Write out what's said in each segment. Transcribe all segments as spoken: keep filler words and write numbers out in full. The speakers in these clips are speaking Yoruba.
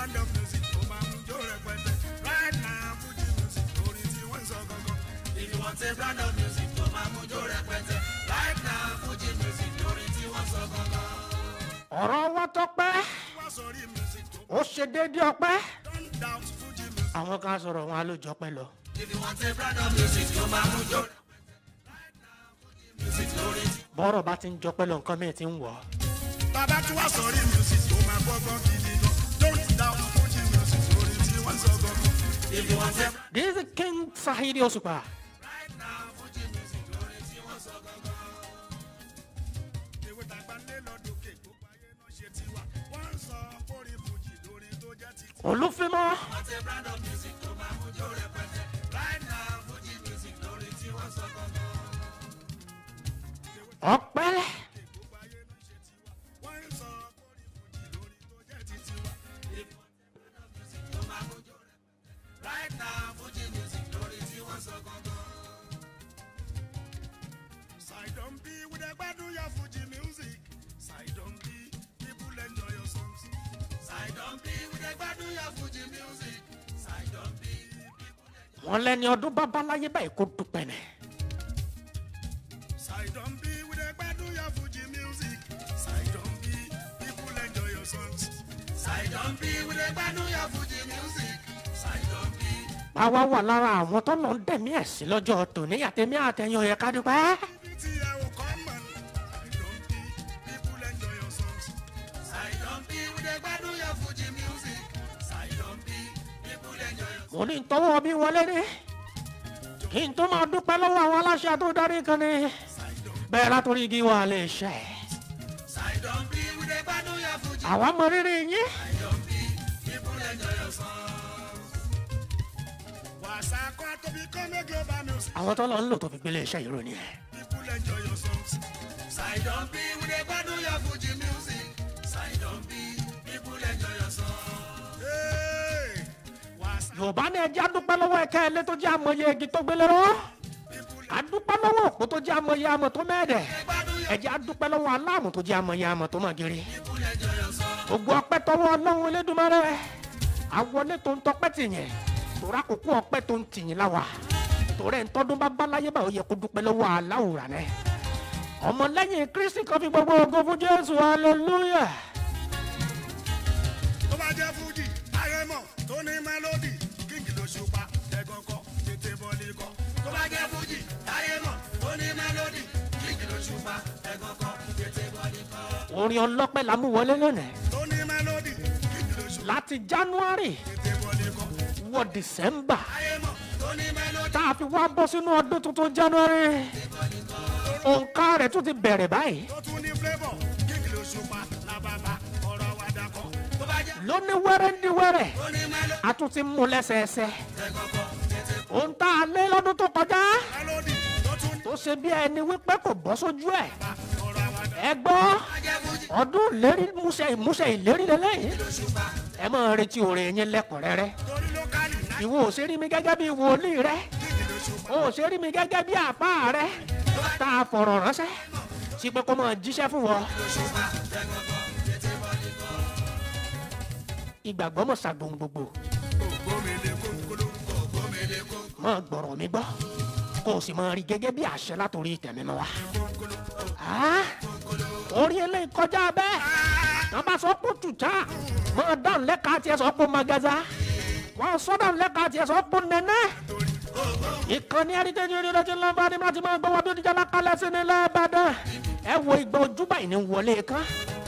brand of music tó máa mú jó rẹpẹtẹ. Right now Fuji music lórí tí wọ́n sọ gangan. If you want a brand of music tó máa mú jó rẹpẹtẹ. Right now Fuji music lórí tí wọ́n sọ gangan. ọ̀rọ̀ wọn tọ́pẹ́ Wá sọrí music tó ó ṣe déédéé ọpẹ́ don't doubt Fuji music. àwọn kan sọ̀rọ̀ wọn á ló jọpẹ́ lọ. If you want a brand of music tó máa mú jó rẹpẹtẹ. Right now Fuji music lórí tí. bọ́rọ̀ bá ti ń jọpẹ́ lọ nǹkan mìíràn ti ń wọ̀. Bàbá tí wá sọrí music tó máa gbọ́gbọ́ gidi gan. Don't doubt Fuji music lórí tí wọ́n sọ gangan. If you want a This is King Saheed Òṣùpá. right now Fuji music lórí tí wọ́n sọ gangan. Ewé tàgbà lé lọ́dọ̀kẹ́ gbogbo ayé náà ṣe tiwa. Wọ́n ń sọ orí Fuji lórí tó jẹ́ titi. Olúfímọ́ Want a brand of music tó máa mú jó rẹpẹtẹ. Right now Fuji music lórí tí wọ́n sọ gangan. ọpẹ́ Gbogbo ayé náà ṣe tiwa. Wọ́n ń sọ orí Fuji lórí tó jẹ́ titi wa. If you want a brand of music tó máa mú jó rẹpẹtẹ. Right now Fuji music lórí tí wọ́n sọ gangan. Sidon B with a gbádùn ya Fuji music. Sidon B, people enjoy your songs. Sidon B with a gbádùn ya Fuji music. Sidon B, people enjoy. wọn lẹ́ni ọdún babaláyé báyìí kó dúpẹ́ nẹ̀. Sidon B with a gbádùn ya Fuji music. Sidon B, people enjoy your songs. Sidon B with a gbádùn ya Fuji music. Sidon B. àwa wà lára àwọn tó lọ ń dẹ̀mí ẹ̀ sí lọ́jọ́ tòní àtẹ̀mí àtẹ̀yìn ọ̀yẹ́ ká dúpẹ́. Tí ẹ ò kọ́ mọ̀ ní. Sidon B, people enjoy your songs. Sidon B with a gbádùn ya Fuji music. Sidon B, people enjoy your songs. mo ní tọwọ́ bí wọlé ní kí n tó máa dúpẹ́ lọ́wọ́ àwọn aláṣẹ tó darí kan ní bẹ́ẹ̀ látòrí igi wà lè ṣe. Sidon B with a gbádùn ya Fuji. àwa mọ rírì yín. Sidon B, people enjoy your songs. Wàsá kọ́ tóbi kọ́ ní global music. àwọn tó lọ ń lò tó fi gbélé iṣẹ́ ìròyìn ẹ̀. People enjoy your songs. Sidon B with a gbádùn ya Fuji music. Sidon B, people enjoy your songs. Hey, wàsá yorùbá ní ẹjẹ́ adúpẹ́ lọ́wọ́ ẹ̀kẹ́ ilé tó jẹ́ amòye igi tó gbélé rọ́. people adúpẹ́ lọ́wọ́ òpó tó jẹ́ amòye amọ̀ tó mẹ́ẹ̀dẹ̀. gbádùn ya ẹjẹ́ adúpẹ́ lọ́wọ́ aláàmù tó jẹ́ amòye amọ̀ tó mọ̀ gírí. people enjoy your songs. gbogbo ọpẹ́ tọwọ́ ọlọ́run Elédùmarè àwọlé tó ń tọpẹ́ tìyẹn tòrá kókó ọpẹ́ tó ń tìyẹn láwà tòrẹ́ ń tọ́dún bá báláyé bá ó yẹ kó dúpẹ́ lọ́wọ́ aláwòrán náà ọmọlẹ́yìn Kristi kan fi gbogbo ògo fún Jésù hallelujah. Tó bá jẹ́ Fuji, ayé mọ̀, tó ní mélòdì, kíkì ló ṣùpá, ẹ̀gàn kọ, tètè bọ́lì kọ. Tó bá jẹ́ Fuji, ayé mọ̀, tó ní mélòdì, kíkì ló ṣùpá, ẹ̀gàn kọ, tètè bọ́lì kọ. orin ọlọ́pẹ́ la mú wọlé lónìí Tó ní mélòdì, kíkì ló ṣùpá, láti January tètè bọ́lì kọ. wọ December Ayé mọ̀, tó ní mélòdì, tá a fi wá bọ́ sínú ọdún tuntun January òǹkà rẹ̀ tún ti bẹ̀rẹ̀ báyìí tó tún ní flavour, kíkì ló ṣùpá, làbàbà, ọ̀rọ̀ wa dàkọ̀. Tó bá jẹ́ lóní wẹ́rẹ́ ní wẹ́rẹ́ tó ní mélòdì, a tún ti mú lẹ́sẹẹsẹ ẹ̀gàn kọ, tètè òun tá a lé lọ́dún tó kọjá mélòdì, tó tún ní tó ṣe bí ẹni wípé kò bọ́ sójú ẹ̀ ọ̀rọ̀ wa dàkọ̀. ẹ gbọ́ Tó bá jẹ́ Fuji, ọdún ìlérí múṣẹ ìmúṣẹ ìlérí lélẹ́yìn ló ṣùpá, ẹ máa retí orin yín lẹ́kùnrẹ́rẹ́ torí lókàlì náà, ìwọ ò ṣe rí mi gẹ́gẹ́ bí wòlíì rẹ kíkì ló ṣùpá. o ò ṣe rí mi gẹ́gẹ́ bí àpá rẹ tá a fọ̀rọ̀ ránṣẹ́ sí pé kó máa jíṣẹ́ fún wọn ìgbàgbọ́ mọ̀ ṣàgbọ̀n gbogbo máa gbọ̀rọ̀ mi gbọ́ kó o sì máa rí gẹ́gẹ́ bí àṣẹ látòrí ìtẹ̀mínú wa. Ah, orí eléyìí kọjá bẹ́ẹ̀ wọ́n bá sọ pé tùtà máa dáhùn lẹ́ka tiẹ̀ sọ pé magaza wọ́n sọ dáhùn lẹ́ka tiẹ̀ sọ pé nẹ́nẹ́. ìkànnì Heritage Radio ti lọ́ba ní láti máa gbọ́ wá bí ó ti jẹ́ lákàlẹ̀ sí ní Ìbàdàn ẹ wo ìgbà ojúbà yìí ní wọlé kan.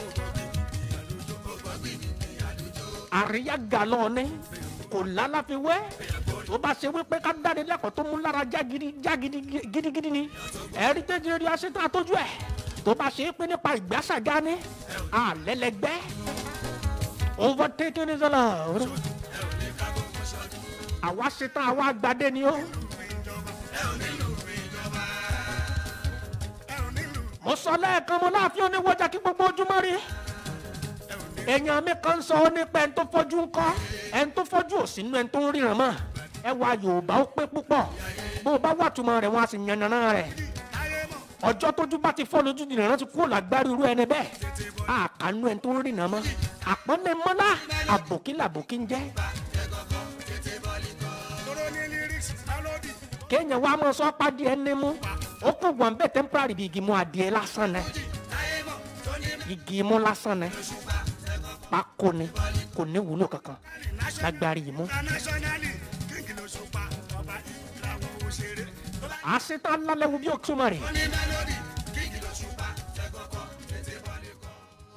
àríyá galọ́ ni kò lálàfiwé tó bá ṣe wípé ká dáre lẹ́kọ̀ọ́ tó mú lára já gidi já gidi gidigidi ni Heritage Radio aṣetán àtọ́jú ẹ̀ tó bá ṣe é pé nípa ìgbàsàgá ni àlẹ́lẹ́gbẹ́ overtaking is allowed àwa ṣetán àwa gbadé ni ó. mo sọ lẹ́ẹ̀kan mo láàfin oníwọ́jà kí gbogbo ojúmọ́ rí èèyàn mi kan sọ ọ́ nípa ẹni tó fọ́jú ń kọ́ ẹni tó fọ́jú ò sínú ẹni tó ń ríran mọ́ ẹ wá Yorùbá ó pé púpọ̀ bó o bá wà túmọ̀ rẹ̀ wọ́n á sì yànnàná rẹ̀ ọjọ́ tójú bá ti fọ́ lójú ìrìnà ti kúrò lágbárí irú ẹni bẹ́ẹ̀ àkànú ẹni tó ń rìnà mọ́ àpọ́nlé mọ́lá àbòkí làbòkí ń jẹ́. tóró ní lyrics melody. kéèyàn wá mọ sọ pàdé ẹni mú ó kún wọn bẹ́ẹ̀ temporary bí igi mú adìẹ lásán ni igi mú lásán ni pákó ni kò ní wúlò kankan lágbárí yìí mú. internationally king ló ṣùpá ọba ìlú làwọn òṣèré. àṣetá lálẹ́wù bí òtúmọ̀ rẹ̀. tó ní melody king ló ṣùpá ẹ̀gọ́kọ̀ tètè bọ́lí kọ́.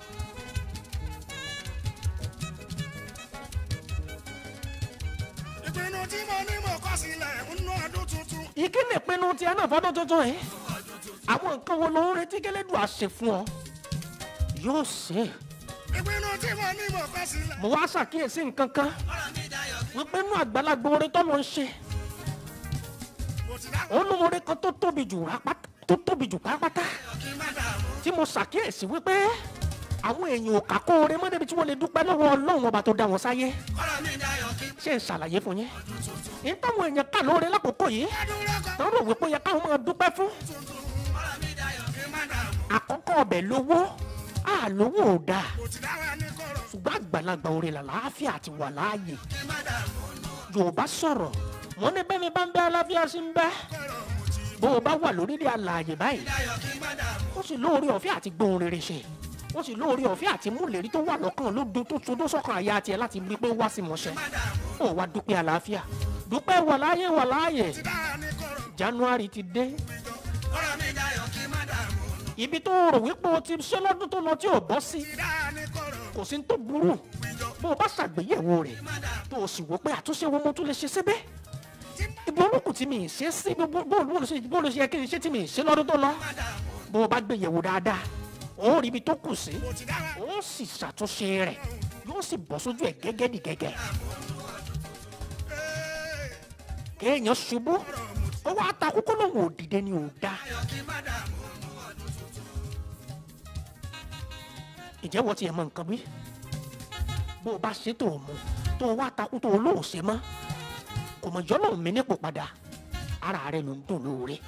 ìpinnu tí mo ní mo kọ́ sílẹ̀ ń ná ọdún tuntun. ìkíni ìpinnu tiẹ̀ náà fọ́dún tuntun yìí àwọn nǹkan wo ló ń retí kẹ́lẹ́dùn àṣẹ fún ọ yóò ṣe. ìpinnu tí mo ní mo kọ́ sílẹ̀. mo wá ṣàkíyèsí nǹkan kan wípé inú àgbàlagbà orin tó lọ ń ṣe mo ti dá olóore kan tó tóbi jù rápátá tó tóbi jù pátápátá kí má dààmú. tí mo ṣàkíyèsí wípé àwọn èèyàn ò kà kó orin mọ́ débi tí wọ́n lè dúpẹ́ lọ́wọ́ ọlọ́run ọba tó dá wọn sáyé ọ̀rọ̀ mi dayọ̀ kí. ṣé ń ṣàlàyé fún yín ní táwọn èèyàn kà lóore lákòókò yìí adúró kan tó rò wípé ó yẹ káwọn máa dúpẹ́ fún tuntun. ọ̀rọ̀ mi dayọ̀ kí má dààmú. àkọ́kọ́ ọbẹ̀ lówó àlówó ò dáa mo ti dá wa ní kọ̀rọ̀. ṣùgbọ́n àgbàlagbà orin làlàáfíà àti wà láàyè kí má dààmú. yorùbá sọ̀rọ̀ wọ́n ní bẹ́ẹ̀ mi bá ń bẹ́ aláfíà sí ń bẹ́ kọ̀rọ̀ mo ti bó o bá wà lórílẹ̀ àlàyé báyìí dayọ̀ kí má dààmú. ó sì lóore ọ̀fẹ́ àti gbóhùn rere ṣe ó sì lóore ọ̀fẹ́ àti múlérí tó wà lọ́kàn ló do tó sodó sọ́kàn àyà tiẹ̀ láti rí pé ó wá sí mọ́ṣẹ́ má dààmú. ó wá dúpẹ́ àlàáfíà dúpẹ́ wà láàyè wà láàyè ti dá wa ní kọ̀rọ̀. january ti dé ọ̀rọ̀ mi dayọ̀ kí má dààmú. ibi tó rò wípé o ti ṣe lọ́dún tó lọ tí ò bọ́ sí ti dá wa ní kọ̀rọ̀. kò sí ní tó burú bó o bá ṣàgbéyẹ̀wò rẹ̀ má dààmú. tó o sì wò pé àtúnṣe wo mo tún lè ṣe síbẹ̀ ibi olókùn tí mi ì ṣe sí bó bó- bó ló ṣe bó ló ṣe yẹ kí n ṣe tí mi ì ṣe lọ́dún tó lọ má dààmú. bó o bá gbéyẹ̀wò dáadáa ó rí ibi tó kù sí mo ti dá wa. ó sì ṣàtúnṣe rẹ̀ yóò sì bọ́ sójú ẹ̀ gẹ́gẹ́ ní gẹ́gẹ́ Ee, kéèyàn ṣubú ó wá ta kókó lòun ò dìde ni ò da dayọ̀ kí má dààmú. ìjẹ́ wọ́n ti ẹ̀ mọ nǹkan bí bó o bá ṣe tó o mú tó o wá takú tó o lóò ṣe mọ́ kò mọ̀ jọ́ lòun mi nípò padà ara rẹ̀ ló ń dùn lóore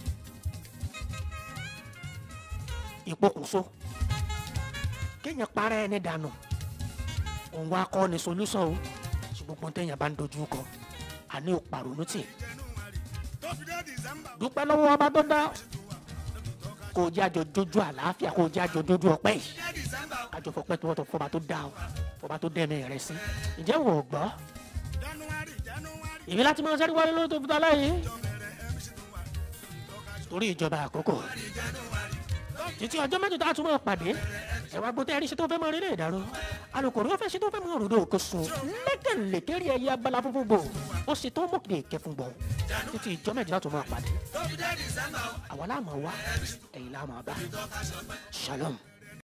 ìpokùnso kéèyàn para ẹni dànù òun wá kọ́ ni solution o ṣùgbọ́n gbogbo téèyàn bá ń dojú kọ àní ò pàrònú tì tó fi dé December. dúpẹ́ lọ́wọ́ ọba tó dá kó o jẹ́ àjọ jójú àlàáfíà kó o jẹ́ àjọ jójú ọpẹ́ yìí dé December. àjọ fọpẹ́ tó wọ́n tó fọba tó dá o fọba tó dẹ́mi rẹ̀ sí ǹjẹ́ wò ó gbọ́ January January. èmi láti máa sẹ́rí wálé lórí tó fi tọ́lá yìí Bẹ̀rẹ̀ M C tó wà. torí ìjọba àkókò títí ọjọ́ méjì tá a tún máa pàdé ẹ̀wà gbọ́tẹ́ ẹ̀rí ṣe tó fẹ́ mọ orílẹ̀ ìdáró alùkòrò ó fẹ́ ṣe tó fẹ́ mọ òrùdó òkè sùn lẹ́kẹ̀lẹ́kẹ̀rí ẹ̀yà abala funfun bò ó ṣe tó mọ̀ kìí kẹ́ fún gbọ̀ títí ìjọ méjì tá a tún máa pàdé Tó fi dé December. àwa láàmú wa ẹ̀yìn láàmú bá shalom.